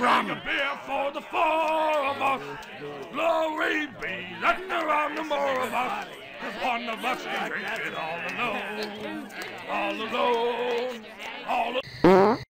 around the beer for the four of us. Glory be, letting around the more of us. 'Cause one of us can drink it all alone. All alone. All alone.